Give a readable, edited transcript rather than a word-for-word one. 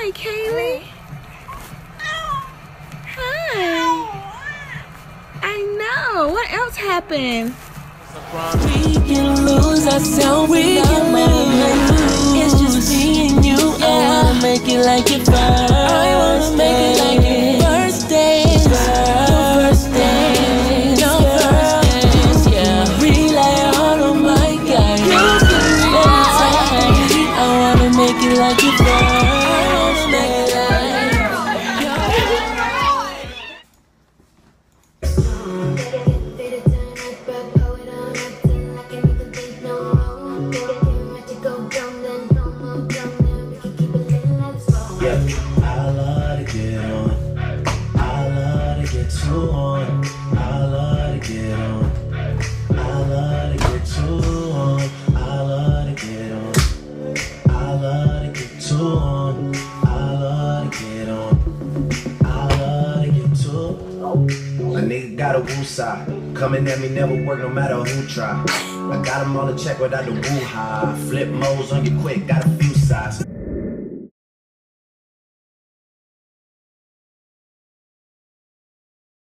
Hi, Kaylee. Hi. I know. What else happened? We can lose ourselves, we can lose. It's just me and you. I wanna make it like your first. I wanna make it like your first dance. Your first dance. Your first dance. Yeah. Rely on my guy. I wanna make it like your first. I wanna make it like. I love to get on. I love to get too on. I love to get on. I love to get too on. I love to get on. I love to get too on. I love to get on. I love to get too. A nigga got a woo side. Coming at me never work no matter who try. I got them all in check without the woo high. Flip modes on you quick, got a few sides.